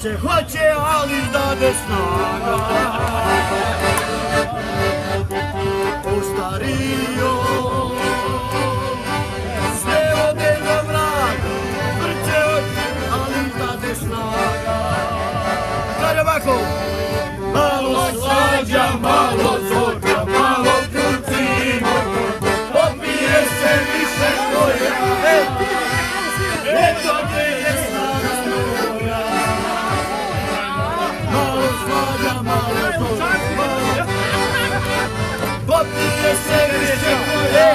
hoće, ali dade snaga. Ostario, sve ode do vraga, vrće oči, ali dade snaga. Kaže ovako, malo slađa, malo zorka, malo krucino, popije se više koja, eto gdje je snaga moja. Malo slađa, malo zorka, popije se više koja,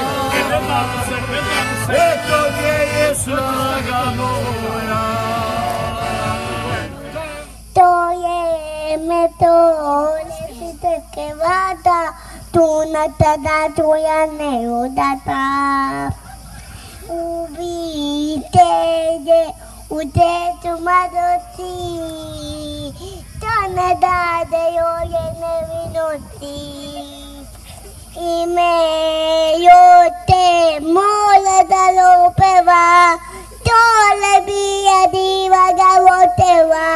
eto gdje je snaga moja. To je metode sitke vada, tuna tada tvoja neudata. Ubitelje u tetu madoci, to ne dade joj nevinuti. Ime joj te mola da lopeva, tole bija diva ga voteva.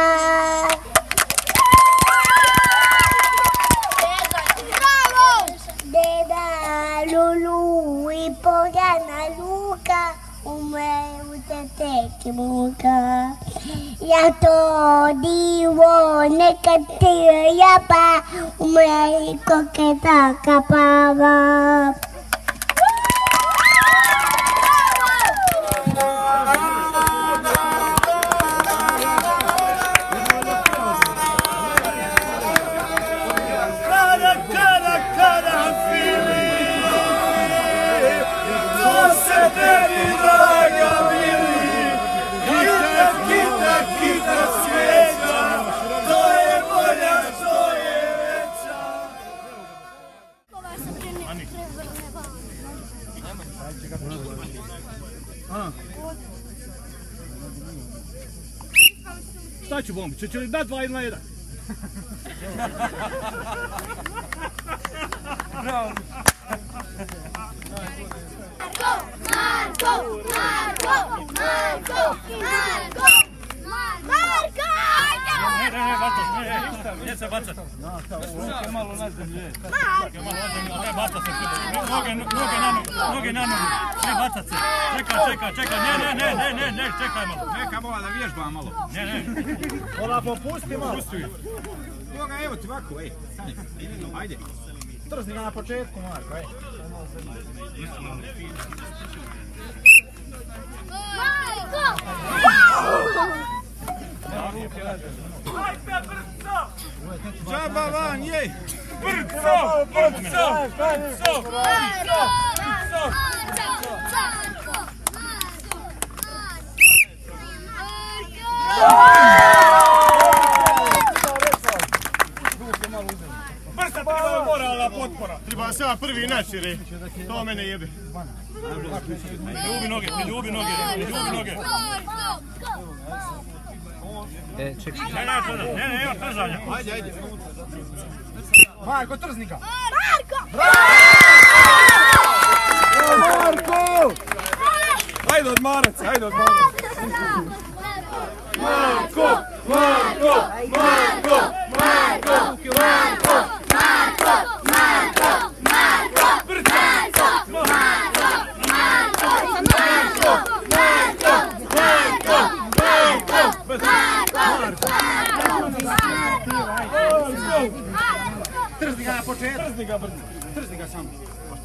Lulu i Bojana Luka umeju te teki muka. Ja to divo nekad ti japa umeju koketa kapava. Šta ću bombi? Će li dati 2 na 1? Bravo! Ne se bacat. Ruke malo na zemlje. Ne bacat se. Noge na nogu. Ne bacat se. Čekaj. Ne, čekaj malo. Neka mola da vježba malo. Ne. Ona popusti malo. Evo ga, evo ti ovako, ej. Ajde. Trzni ga na početku, Marko, ej. Džaba van, jej! Brco! Brca treba moralna potpora. Treba se ja prvi načiri, to mene jebe. Ljubi noge. Čekaj. Ne, evo trzanja. Ajde. Marko, trzni ga. Marko! Ajde odmarac. Marko! Trzni ga na početku. Trzni ga samo.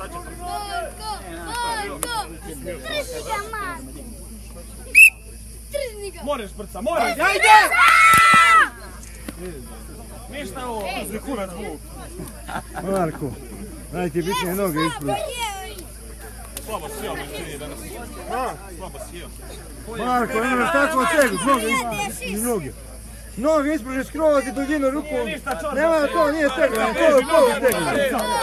Moraš brca, moraš! Ajde! Ništa ovo, uzmi kurac zvuk. Marko, najti bitnije noge ispravi. Slabo sjeo me čini danas. Slabo sjeo. Marko, nemaš tako cegu, noge. Noge ispravi skroz i duljinu rukom. Nema, to nije tegla, to je polu tegla.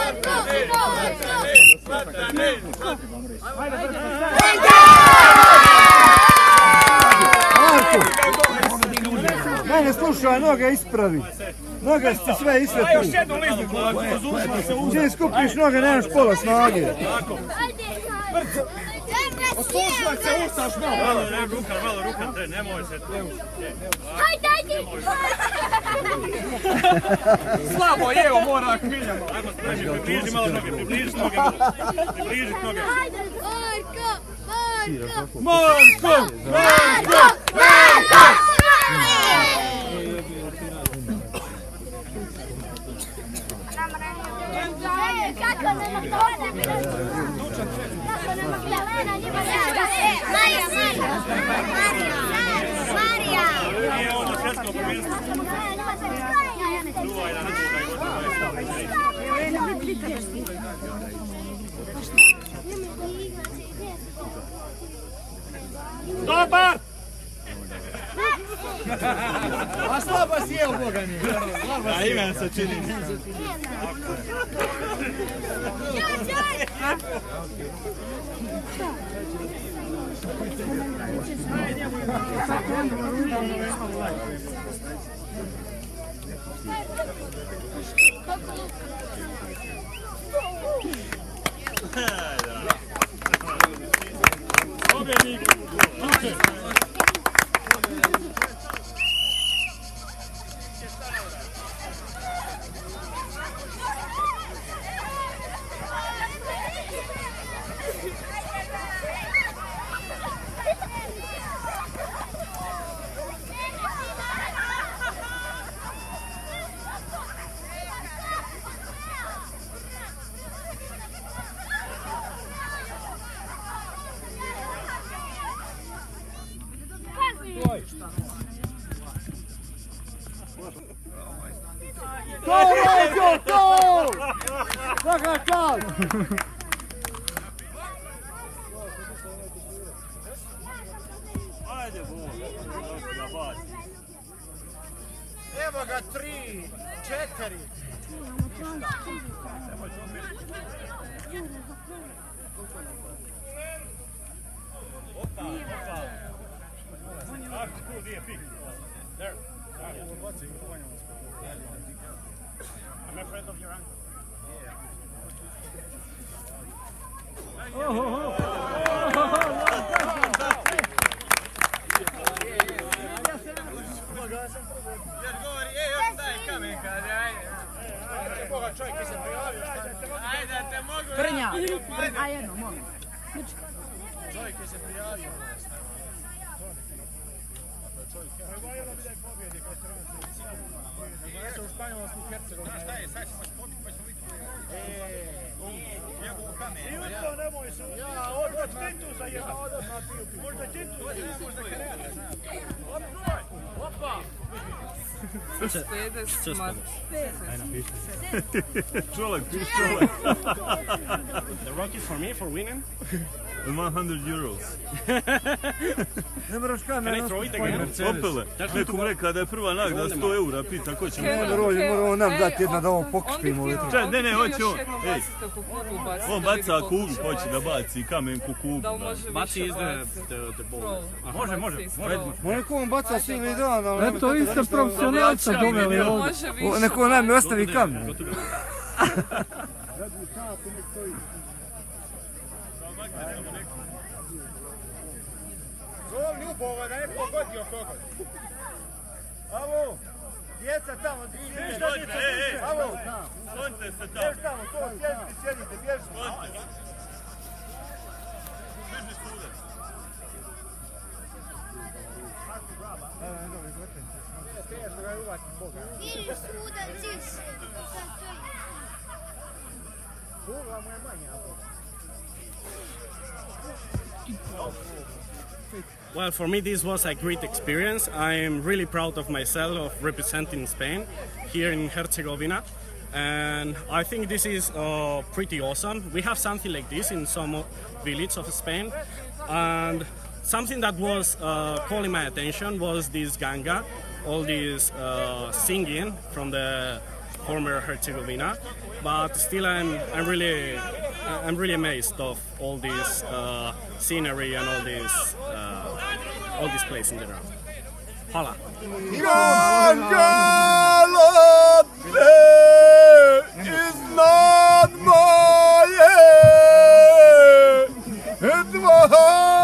Marko! Mene slušaj, noge ispravi. Noge su sve isve tu. Još jednu lizniku, zazušila se uzak. Ti skupiš noge, nemaš pola snage. Otužnak se ustaš malo. Malo ruka, te, nemoj se. Hajde, ajde! Slabo je, mora kmiljama. Ajmo spremi, približi malo noge, približi noge. Približi noge. Marko! Marija! Nije ovo svjetsko prvenstvo. Čuvaj da ne Dobar! A slaba si je u Boga nije. A imen se čini. Pobjednik! To, Rođo, to! Svaka čast! Ajde, Evo ga 3, 4. Opa, opa. After school, be a pig. There. I'm afraid of your uncle. Jer govori, još daj kamen, kaže, ajde. Boga čovjek se prijavio. Ajde, te mogu. Krnja. A jedno, molim. Čovjek se prijavio. Nego u Španjolsku, u Hercegovini. Šta je, sad ćemo popiti pa ćemo vidjeti. Njegovu kamen. I to nemoj se. Ja, odmah tintu za jedan. Možda tintu za jedan. Možda krenati. Opa! Čolak, piš čolak. The rock is for me for winning. 100 euros. Ne moraš Can I throw it again? Opele. Nekom rekao da je prva nagrada 100 eura, pita ko će mu. Ne, Rođo, moramo nam dati jedna da ovo pokupimo. Čaj, ne, hoće on. Ej, on baca kuglu, hoće da baci kamenku kuglu. Baci is the ball. Može. Neko on baca cijeli dan, ali... Eto, vi ste profesionalca doveli ovdje. Neko nam mi ostavi kamen. Zov Ljubova da ne pogodio kogod. Avo, djeca tamo, Ništa, ej, avo, sklonite se bjež tamo. tamo, to sjedite, bjež. Sklonite. Bliži sudac. Teško ga je uvati Boga. Vidiš svuda, čiš. Kugla mu je manja. Well, for me this was a great experience. I am really proud of myself of representing Spain here in Herzegovina. And I think this is pretty awesome. We have something like this in some villages of Spain. And something that was calling my attention was this ganga, all this singing from the former Herzegovina. But still I'm really amazed of all this scenery and all this place in general. Hvala. Gangalope iznad moje dvora.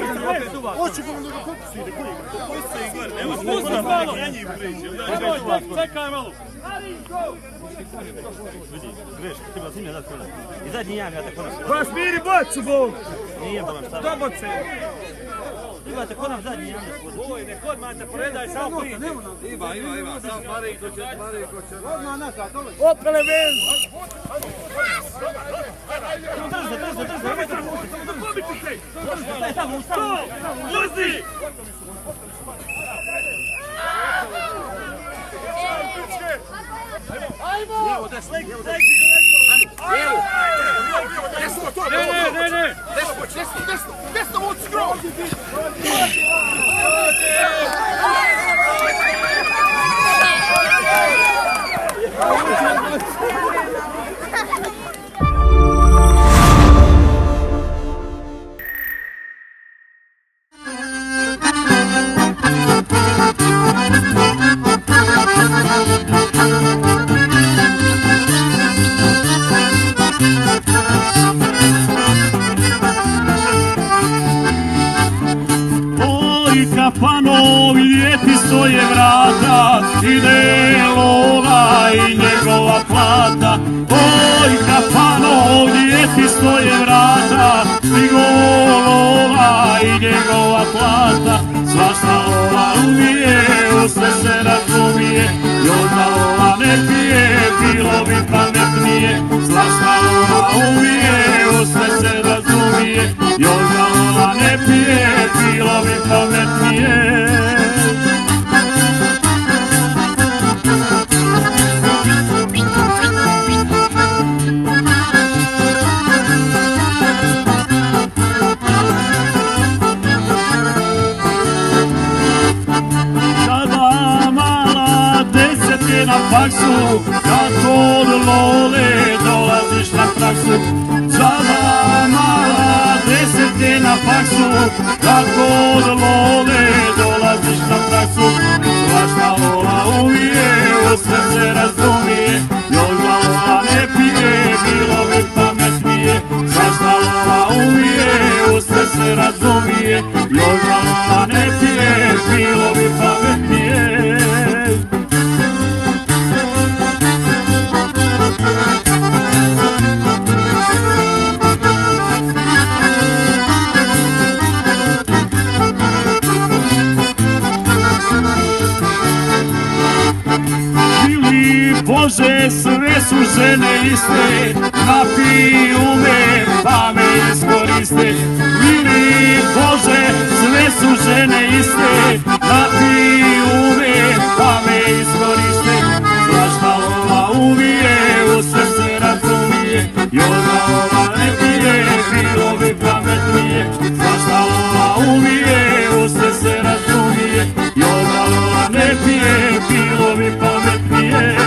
Hoću ga da ga fokusi, da koji igra. Pusti malo! Čekaj malo! Greš, treba zimlja dati konac. I zadnji jam ja te konac. Baš miri bacu, Bog! Nije bolam šta. Doboce! Imate konac zadnji jam. Oj, nek odmah te poredaj, samo prije. Ima, sam Marinko će. Odmah nakad, dole. Opele ven! Luzi! Ajmo! Ne! Desno, moć skroz! Kapanovi djeti stoje vrata, ide lova i njegova plata. Oj, Kapanov djeti stoje vrata, stigo lova i njegova plata. Svašta lova umije, u sve se razumije, još da lova ne pije, bilo bi pametnije. Svašta lova umije, u sve se razumije, još da lova ne pije, bilo bi pametnije. Sada mala 10 je na faksu, kad od lole dolaziš na praksu. Sada mala 10 je na faksu, kad od lole dolaziš na praksu. Svašta lola umije, u sve se razumije, još da lola ne pije, bilo bi pametnije. Svašta lola umije, u sve se razumije, još da lola ne pije, bilo bi pametnije. Bože, sve su žene iste, napiju me pa me iskoriste. Mili Bože, sve su žene iste, napiju me pa me iskoriste. Svašta lova umije, u sve se razumije, još da lova ne pije, bilo bi pametnije. Svašta lova umije, u sve se razumije, još da lova ne pije, bilo bi pametnije.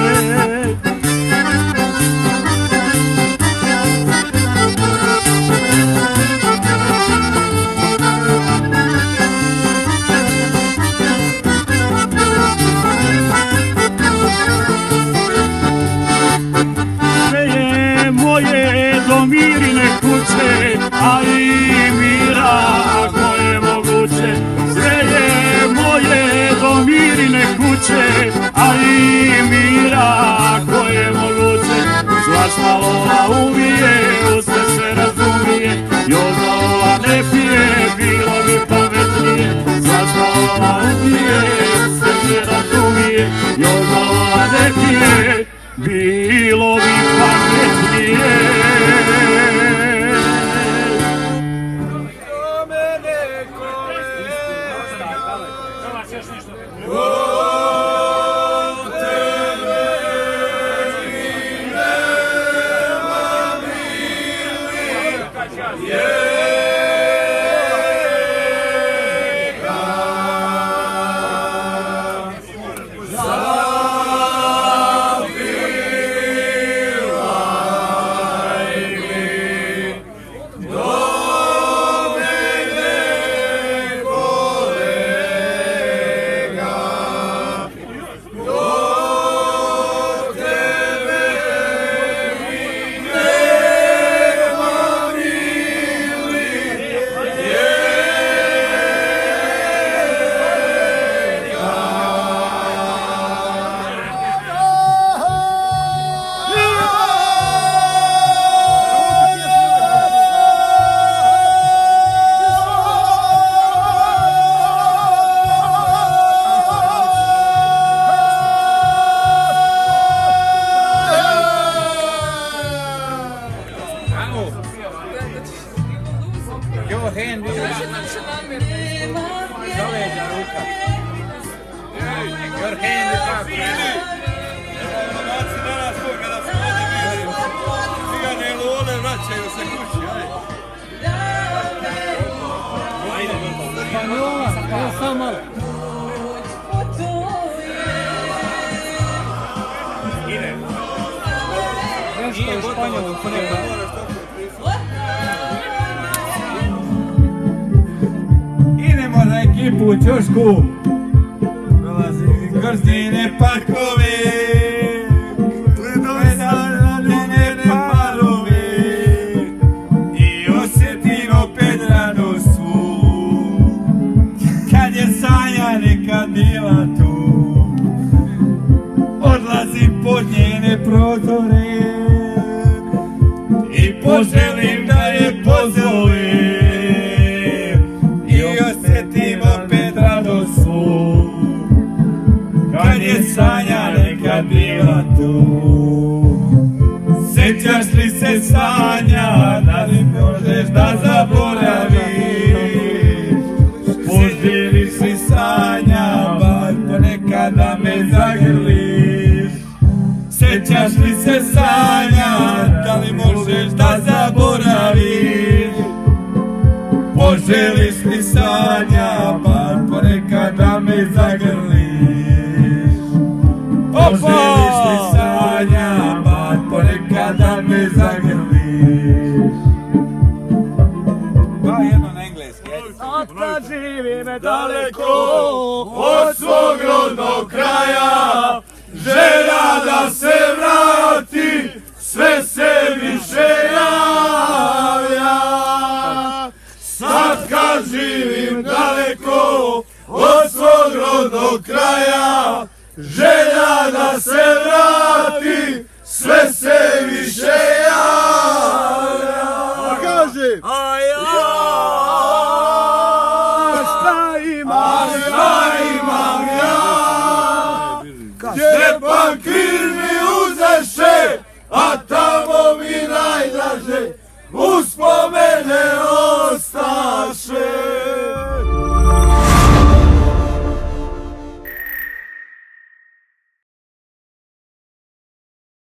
Mirine kuće, a i mira ako je moguće. Sve je moje do Mirine kuće, a i mira ako je moguće. Svašta lova umije, u sve se razumije, još da lova ne pije, bilo bi pametnije. Svašta lova umije, u sve se razumije, još da lova ne pije, bilo bi pametnije. Your handicap. Novaci danas kada smo ovdje vidjeli. Cigane lole vraćaju se kući, ajde. Španjola, evo sam malo. Nešto u Španjolu treba. Idemo za ekipu u Ćošku. Prolazi Krstine parkove. Gledane parove. I osjetimo Pedranu svu. Kad je Sanja nekad bila tu. Odlazim pod njene prozore. I poželim da je pozovem. I osjetimo Pedranu svu. Kad je Sanja nekad bila tu. Sjećaš li se Sanja, da li možeš da zaboraviš? Poželiš li Sanja, bar ponekad da me zagrliš? Sjećaš li se Sanja, da li možeš da zaboraviš? Poželiš li Sanja, bar ponekad da me zagrliš? Poželiš li Sanja, bar ponekad da me zagrliš? Pa jedno na engleski. Otkad živim daleko od svog rodnog kraja, želja da se vrati, sve se više javlja. Sad kad živim daleko od svog rodnog kraja, želja da se vrati, sve se više javlja. Kaže! A ja šta imam ja? Gdje pa križ mi uzeše, a